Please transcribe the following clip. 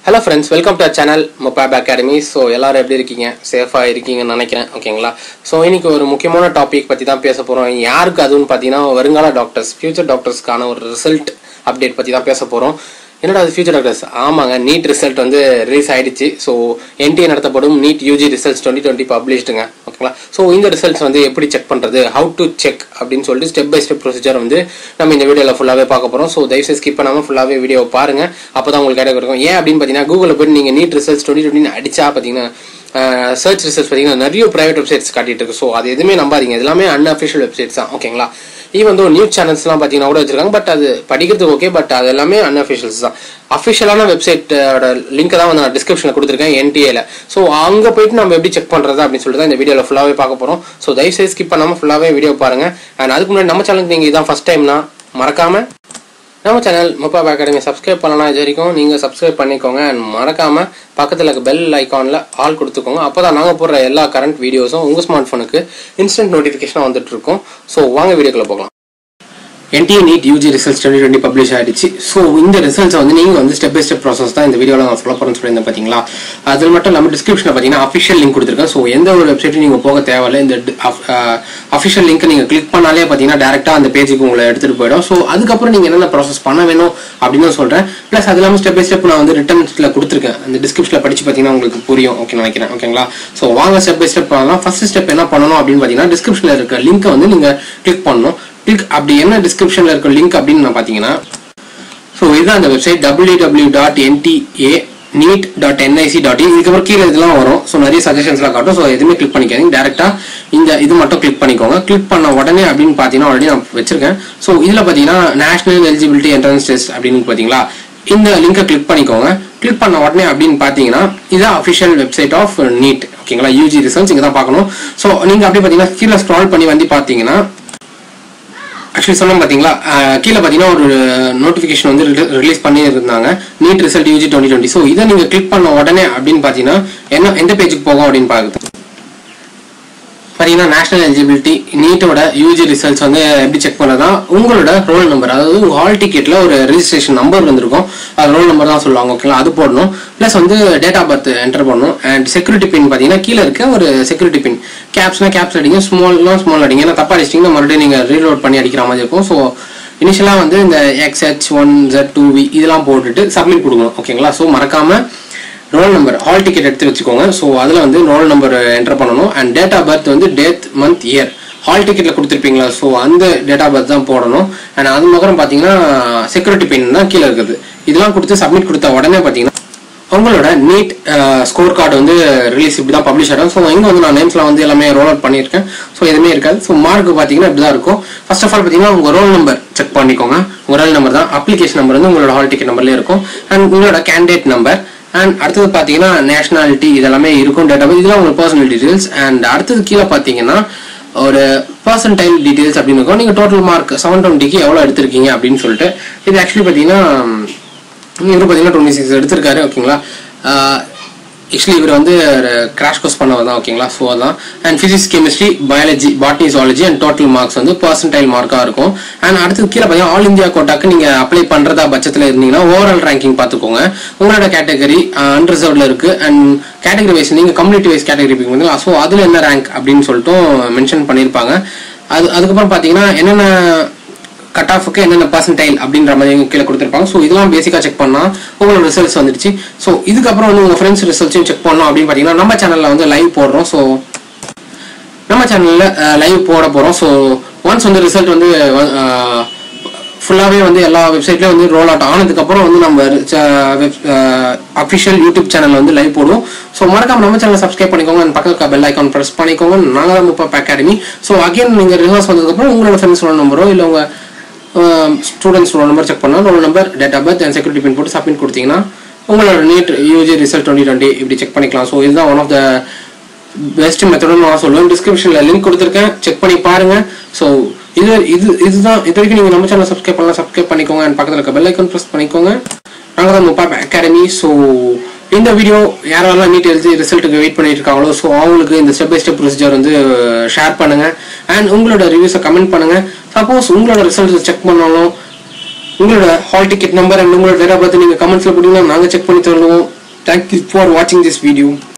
Hello friends, welcome to our channel Mopab Academy. So எல்லாரும் எப்படி இருக்கீங்க? சேஃபா இருக்கீங்கன்னு நினைக்கிறேன். ஓகேங்களா? சோ இன்னைக்கு ஒரு முக்கியமான டாபிக் பத்தி தான் பேச போறோம். யாருக்கு அதுன்னு பாத்தீங்கன்னா வருங்கால டாக்டர்ஸ், ஃபியூச்சர் டாக்டர்ஸ்க்கான ஒரு ரிசல்ட் அப்டேட் பத்தி தான் பேச போறோம். என்னடா அது ஃபியூச்சர் டாக்டர்ஸ்? ஆமாங்க, நீட் ரிசல்ட் வந்து ரிலீஸ் ஆயிடுச்சு. ஸோ என்டிஏ நடத்தப்படும் நீட் யூஜி ரிசல்ட்ஸ் 2020 பப்ளிஷ்டுங்க. ஓகேங்களா? ஸோ இந்த ரிசல்ட்ஸ் வந்து எப்படி செக் பண்றது, ஹவு டு செக் அப்படின்னு சொல்லிட்டு ஸ்டெப் பை ஸ்டெப் ப்ரொசீஜர் வந்து நம்ம இந்த வீடியோவில் ஃபுல்லாகவே பார்க்க போகிறோம். ஸோ தயவுசெய்து ஸ்கிப் பண்ணாமல் ஃபுல்லாகவே வீடியோ பாருங்க, அப்போ தான் உங்களுக்கு கிடைக்கும். ஏன் அப்படின்னு பார்த்தீங்கன்னா, கூகுளில் போய்ட்டு நீங்கள் நீட் ரிசல்ட்ஸ் 2020 அடிச்சா பார்த்தீங்கன்னா சர்ச் ரிசல்ட்ஸ் பார்த்தீங்கன்னா நிறைய பிரைவேட் வெப்சைட்ஸ் காட்டிட்டு இருக்கு. ஸோ அது எதுவுமே நம்பாதீங்க, எல்லாமே அன்அஃபிஷியல் வெப்சைட்ஸ் தான். ஓகேங்களா? ஈவன் தோ நியூஸ் சேனல்ஸ்லாம் பார்த்தீங்கன்னா கூட வச்சிருக்காங்க, பட் அது படிக்கிறதுக்கு ஓகே, பட் அது எல்லாமே அன்அஃபிஷியல்ஸ் தான். அஃபிஷியலான வெப்சைட்டோட லிங்க் தான் வந்து நான் டிஸ்கிரிப்ஷனில் கொடுத்துருக்கேன் என்டிஏல. ஸோ அங்கே போயிட்டு நம்ம எப்படி செக் பண்ணுறது அப்படின்னு சொல்லிட்டு தான் இந்த வீடியோவில் ஃபுல்லாகவே பார்க்க போகிறோம். ஸோ தயவுசெய்து ஸ்கிப் பண்ணாமல் ஃபுல்லாகவே வீடியோ பாருங்க. அண்ட் அதுக்கு முன்னாடி நம்ம சேனலுக்கு நீங்கள் இதான் ஃபர்ஸ்ட் டைம்னா மறக்காம நம்ம சேனல் மொபாப் அகாடமி சப்ஸ்கிரைப் பண்ணலாம். இது வரைக்கும் நீங்கள் சப்ஸ்கிரைப் பண்ணிக்கோங்க. அண்ட் மறக்காமல் பக்கத்தில் இருக்க பெல் ஐக்கானில் ஆல் கொடுத்துக்கோங்க. அப்போ தான் நாங்கள் போடுற எல்லா கரண்ட் வீடியோஸும் உங்கள் ஸ்மார்ட் ஃபோனுக்கு இன்ஸ்டன்ட் நோட்டிஃபிகேஷனாக வந்துட்டு இருக்கோம். ஸோ வாங்க வீடியோக்குள்ள போகலாம். NTA NEET UG results 2020 publish ஆயிடுச்சு. ஸோ இந்த ரிசல்ட்ஸ் வந்து நீங்கள் வந்து ஸ்டெப் பை ஸ்டெப் ப்ராசஸ் தான் இந்த வீடியோவில் நான் சொல்ல போகிறேன்னு சொல்லியிருந்தேன். பார்த்தீங்களா? அது மட்டும் இல்லாமல் டிஸ்கிரிப்ஷனில் பார்த்தீங்கன்னா அஃபிஷியல் லிங்க் கொடுத்துருக்கேன். ஸோ எந்த ஒரு வெப்சைட்டும் நீங்கள் போக தேவையில்லை. இந்த அஃபிஷியல் லிங்க் நீங்கள் கிளிக் பண்ணாலே பார்த்தீங்கன்னா டேரெக்டாக அந்த பேஜுக்கு உங்களை எடுத்துகிட்டு போயிடும். ஸோ அதுக்கப்புறம் நீங்கள் என்னென்ன ப்ராசஸ் பண்ண வேணும் அப்படின்னு சொல்கிறேன். ப்ளஸ் அது இல்லாமல் ஸ்டெப் பை ஸ்டெப் நான் வந்து ரிட்டர்ன்ஸில் கொடுத்துருக்கேன். அந்த டிஸ்கிரிப்ஷனில் படித்து பார்த்தீங்கன்னா உங்களுக்கு புரியும். ஓகே நினைக்கிறேன். ஓகேங்களா? ஸோ வாங்க ஸ்டெப் பை ஸ்டெப் பண்ணலாம். ஃபர்ஸ்ட் ஸ்டெப் என்ன பண்ணணும் அப்படின்னு பார்த்தீங்கன்னா, டிஸ்கிரிப்ஷனில் இருக்க லிங்கை வந்து நீங்கள் கிளிக் பண்ணணும். அப்படி என்ன டிஸ்கிரிப்ஷன்ல இருக்க லிங்க் அப்படின்னு நான் பாத்தீங்கன்னா, ஸோ இதுதான் அந்த வெப்சைட் www.ntaneet.nic.in. இதுக்கப்புறம் கீழே இதெல்லாம் வரும். ஸோ நிறைய சஜஷன்ஸ்லாம் காட்டும். ஸோ எதுவுமே கிளிக் பண்ணிக்காதீங்க, டேரக்டா இந்த இது மட்டும் கிளிக் பண்ணிக்கோங்க. கிளிக் பண்ண உடனே அப்படின்னு பாத்தீங்கன்னா ஆல்ரெடி நான் வச்சிருக்கேன். ஸோ இதுல பாத்தீங்கன்னா நேஷனல் எலிஜிபிலிட்டி என்ட்ரன்ஸ் டெஸ்ட் அப்படின்னு பாத்தீங்களா, இந்த லிங்கை கிளிக் பண்ணிக்கோங்க. கிளிக் பண்ண உடனே அப்படின்னு பாத்தீங்கன்னா இதுதான் அஃபிஷியல் வெப்சைட் ஆஃப் நீட். ஓகேங்களா? யூஜி ரிசல்ட்ஸ் இங்க தான் பார்க்கணும். ஸோ நீங்க அப்படி பாத்தீங்கன்னா கீழே ஸ்க்ரால் பண்ணி வந்து பாத்தீங்கன்னா, ஆக்சுவலி சொன்னோம் பார்த்தீங்களா, கீழே பார்த்தீங்கன்னா ஒரு நோட்டிஃபிகேஷன் வந்து ரிலீஸ் பண்ணி இருந்தாங்க, நீட் ரிசல்ட் யூஜி 2020. ஸோ இதை நீங்கள் கிளிக் பண்ண உடனே அப்படின்னு பார்த்தீங்கன்னா எந்த பேஜுக்கு போகும் அப்படின்னு பார்த்தீங்கன்னா, நேஷனல் எலிஜிபிலிட்டி நீட்டோட யூஜி ரிசல்ட்ஸ் வந்து எப்படி செக் பண்ணதா, உங்களோட ரோல் நம்பர், அதாவது உங்கள் ஹால் டிக்கெட்டில் ஒரு ரெஜிஸ்ட்ரேஷன் நம்பர் வந்துருக்கும், அது ரோல் நம்பர் தான் சொல்லுவாங்க. ஓகேங்களா? அது போடணும். ப்ளஸ் வந்து டேட் ஆஃப் பர்த் என்டர் பண்ணணும். அண்ட் செக்யூரிட்டி பின் பார்த்தீங்கன்னா கீழே இருக்க ஒரு செக்யூரிட்டி பின், கேப்ஸ்னா கேப்ஸ் அடிங்க, ஸ்மால்னா ஸ்மால் அடிங்க. ஏன்னா தப்பா அடிச்சிட்டிங்கன்னா மறுபடியும் நீங்கள் ரீலோட் பண்ணி அடிக்கிற மாதிரி இருக்கும். ஸோ இனிஷியலாக வந்து இந்த XH1Z2V இதெல்லாம் போட்டுட்டு சப்மிட் கொடுக்கணும். ஓகேங்களா? ஸோ மறக்காம ரோல் நம்பர், ஹால் டிக்கெட் எடுத்து வச்சுக்கோங்க. ஸோ அதில் வந்து ரோல் நம்பர் என்டர் பண்ணணும். அண்ட் டேட் ஆஃப் பர்த் வந்து டேட், மந்த், இயர் ஹால் டிக்கெட்ல கொடுத்துருப்பீங்களா, ஸோ அந்த டேட் ஆஃப் பர்த் தான் போடணும். அண்ட் அது மாதிரி பார்த்தீங்கன்னா செக்யூரிட்டி பின் தான் கீழே இருக்குது. இதெல்லாம் கொடுத்து சப்மிட் கொடுத்த உடனே பார்த்தீங்கன்னா உங்களோட நீட் ஸ்கோர் கார்டு வந்து ரிலீஸ் இப்படி தான் பப்ளிஷ் ஆகும். ஸோ இங்கே வந்து நான் நேம்ஸ்லாம் வந்து எல்லாமே ரோல் அவுட் பண்ணியிருக்கேன். ஸோ எதுவுமே இருக்காது. ஸோ மார்க் பார்த்தீங்கன்னா இப்படி தான் இருக்கும். ஃபர்ஸ்ட் ஆஃப் ஆல் பார்த்தீங்கன்னா உங்கள் ரோல் நம்பர் செக் பண்ணிக்கோங்க. உங்கள் ரோல் நம்பர் தான், அப்ளிகேஷன் நம்பர் வந்து உங்களோட ஹால் டிக்கெட் நம்பர்லேயே இருக்கும். அண்ட் உங்களோட கேண்டிடேட் நம்பர், அண்ட் அடுத்தது பார்த்தீங்கன்னா நேஷனாலிட்டி இதெல்லாமே இருக்கும், டேட்டா இதெல்லாம் உங்களோட பர்சனல் டீடைல்ஸ். அண்ட் அடுத்தது கீழே பார்த்தீங்கன்னா ஒரு பர்சன்டைல் டீடைல்ஸ் அப்படின்னு இருக்கும். நீங்கள் டோட்டல் மார்க் 720க்கு எவ்வளோ எடுத்திருக்கீங்க அப்படின்னு சொல்லிட்டு. இது ஆக்சுவலி பார்த்தீங்கன்னா இவர் பார்த்தீங்கன்னா 26 எடுத்திருக்காரு. ஓகேங்களா? ஆக்சுவலி இவர் வந்து கிராஷ் கோர்ஸ் பண்ணவர் தான். ஓகேங்களா? ஸோ அதான். And physics, chemistry, biology, botany, zoology and total marks வந்து பர்சன்டைல் மார்க்காக இருக்கும். அண்ட் அடுத்து கீழே பார்த்தீங்கன்னா ஆல் இந்தியா கோட்டாக்கு நீங்கள் அப்ளை பண்ணுறதா பட்சத்தில் இருந்தீங்கன்னா ஓவரால் ரேங்கிங் பார்த்துக்கோங்க. உங்களோட கேட்டகரி அன்ரிசர்வ்ல இருக்கு. அண்ட் கேட்டகரி வைஸ் நீங்கள் கம்யூனிட்டி வைஸ் கேட்டகரி பார்த்தீங்களா, ஸோ அதில் என்ன ரேங்க் அப்படின்னு சொல்லிட்டு மென்ஷன் பண்ணியிருப்பாங்க. அதுக்கப்புறம் பார்த்தீங்கன்னா என்னென்ன கட் ஆஃபுக்கு என்னென்ன பர்சன்டைல் அப்படின்ற மாதிரி கீழே கொடுத்துருப்பாங்க. ஸோ இதெல்லாம் பேசிக்காக செக் பண்ணால் உங்களோட ரிசல்ட்ஸ் வந்துடுச்சு. ஸோ இதுக்கப்புறம் வந்து உங்கள் ஃப்ரெண்ட்ஸ் ரிசல்ட்ஸையும் செக் பண்ணணும் அப்படின்னு பார்த்தீங்கன்னா நம்ம சேனலில் வந்து லைவ் போடுறோம். ஸோ நம்ம சேனலில் லைவ் போட போகிறோம். ஸோ ஒன்ஸ் வந்து ரிசல்ட் வந்து ஃபுல்லாகவே வந்து எல்லா வெப்சைட்லேயும் வந்து ரோல் அவுட் ஆனதுக்கப்புறம் வந்து நம்ம அஃபிஷியல் யூடியூப் சேனல் வந்து லைவ் போடுவோம். ஸோ மறக்காம நம்ம சேனல் சப்ஸ்கிரைப் பண்ணிக்கோங்க. அண்ட் பக்கத்தில் பெல் ஐக்கான் ப்ரெஸ் பண்ணிக்கோங்க. நாங்கள் தான் மொபாப் அகாடமி. ஸோ அகைன் நீங்கள் ரிசல்ட்ஸ் வந்ததுக்கப்புறம் உங்களோட ஃப்ரெண்ட்ஸ் ரோல் நம்பரோ இல்லை உங்கள் ஸ்டூடெண்ட்ஸ் ரோல் நம்பர் செக் பண்ணால் roll number, date of birth and security pin போட்டு சப்மிட் கொடுத்தீங்கன்னா உங்களோட நீட் யூஜி ரிசல்ட் 2020 இப்படி செக் பண்ணிக்கலாம். ஸோ இதுதான் ஒன் ஆஃப் த பெஸ்ட் மெத்தட்னு நான் சொல்லுவேன். டிஸ்கிரிப்ஷனில் லிங்க் கொடுத்துருக்கேன், செக் பண்ணி பாருங்க. ஸோ இதுதான் இது வரைக்கும் நீங்கள் நம்ம சேனல் சப்ஸ்கிரைப் பண்ணலாம், சப்ஸ்கிரைப் பண்ணிக்கோங்க. அண்ட் பக்கத்தில் இருக்க பெல் ஐக்கான் ப்ரெஸ் பண்ணிக்கோங்க. நாங்கள் தான் மொபாப் அகாடமி. ஸோ இந்த வீடியோ யாரெல்லாம் நீட் எழுதி ரிசல்ட்டுக்கு வெயிட் பண்ணிட்டு இருக்காங்களோ, ஸோ அவங்களுக்கு இந்த ஸ்டெப் பை ஸ்டெப் ப்ரொசீஜர் வந்து ஷேர் பண்ணுங்க. அண்ட் உங்களோட ரிவ்யூஸை கமெண்ட் பண்ணுங்க. சப்போஸ் உங்களோட ரிசல்ட்ஸ் செக் பண்ணாலும் உங்களோட ஹால் டிக்கெட் நம்பர் அண்ட் உங்களோட டேட் ஆஃப் பர்த் நீங்கள் கமெண்ட்ஸில் போட்டிங்கன்னா நாங்கள் செக் பண்ணி தருவோம். தேங்க்யூ ஃபார் வாட்சிங் திஸ் வீடியோ.